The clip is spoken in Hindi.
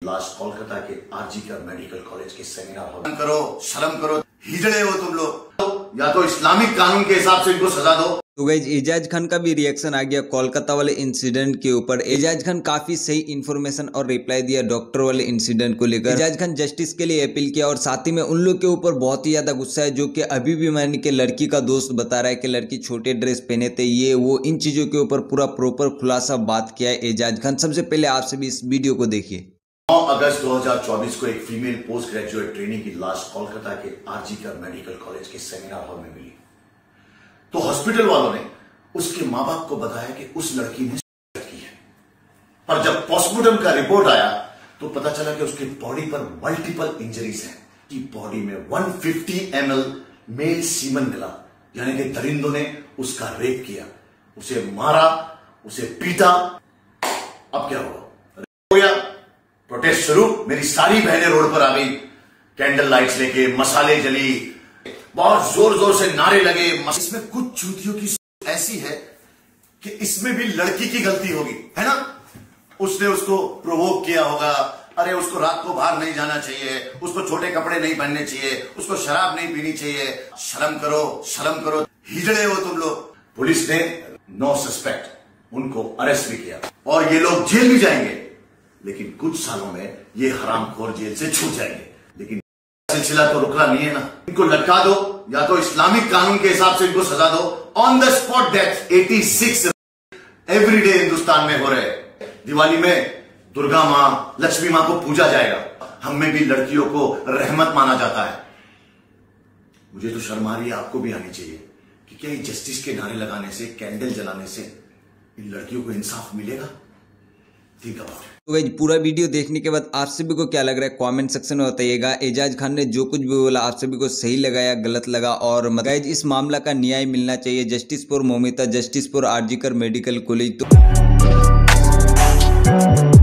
लाश कोलकाता के आरजीकर मेडिकल कॉलेज के सेमिनार हॉल। करो, शर्म करो, हिजड़े हो तुम लोग। या तो इस्लामिक कानून के हिसाब से इनको सजा दो। तो गाइज एजाज खान का भी रिएक्शन आ गया कोलकाता वाले इंसिडेंट के ऊपर। एजाज खान काफी सही इन्फॉर्मेशन और रिप्लाई दिया डॉक्टर वाले इंसिडेंट को लेकर। एजाज खान जस्टिस के लिए अपील किया और साथ ही में उन लोग के ऊपर बहुत ही ज्यादा गुस्सा है जो कि अभी भी मैंने के लड़की का दोस्त बता रहा है कि लड़की छोटे ड्रेस पहने थे, ये वो इन चीजों के ऊपर पूरा प्रॉपर खुलासा बात किया है एजाज खान। सबसे पहले आप सभी इस वीडियो को देखिए। 9 अगस्त 2024 को एक फीमेल पोस्ट ग्रेजुएट ट्रेनी की लाश कोलकाता के आरजीकर मेडिकल कॉलेज के सेमिनार हॉल में मिली। तो हॉस्पिटल वालों ने उसके मां बाप को बताया कि उस लड़की ने सुसाइड की है, पर जब पोस्टमार्टम का रिपोर्ट आया तो पता चला कि उसकी बॉडी पर मल्टीपल इंजरीज हैं। कि बॉडी में 150 ml मेल सीमन मिला, यानी कि दरिंदों ने उसका रेप किया, उसे मारा, उसे पीटा। अब क्या हुआ? हो गया प्रोटेस्ट शुरू। मेरी सारी बहनें रोड पर आ गई, कैंडल लाइट्स लेके, मसाले जली, बहुत जोर जोर से नारे लगे। इसमें कुछ चूतियों की ऐसी है कि इसमें भी लड़की की गलती होगी, है ना? उसने उसको प्रोवोक किया होगा, अरे उसको रात को बाहर नहीं जाना चाहिए, उसको छोटे कपड़े नहीं पहनने चाहिए, उसको शराब नहीं पीनी चाहिए। शर्म करो, शर्म करो, हिजड़े हो तुम लोग। पुलिस ने 9 सस्पेक्ट उनको अरेस्ट भी किया और ये लोग जेल भी जाएंगे, लेकिन कुछ सालों में ये हरामखोर जेल से छूट जाएंगे। लेकिन सिलसिला तो रुकना नहीं है ना। इनको लटका दो, या तो इस्लामिक कानून के हिसाब से इनको सजा दो। On the spot death 86 every day Hindustan में हो रहे। दिवाली में दुर्गा मां, लक्ष्मी मां को पूजा जाएगा। हम में भी लड़कियों को रहमत माना जाता है। मुझे तो शर्म आ रही है, आपको भी आनी चाहिए कि क्या ये जस्टिस के नारे लगाने से, कैंडल जलाने से इन लड़कियों को इंसाफ मिलेगा? ठीक है। तो गाइज पूरा वीडियो देखने के बाद आप सभी को क्या लग रहा है कमेंट सेक्शन में बताइएगा। एजाज खान ने जो कुछ भी बोला आप सभी को सही लगा या गलत लगा? और गाइज इस मामला का न्याय मिलना चाहिए। Justice for Moumita, justice for RG Kar medical college. तो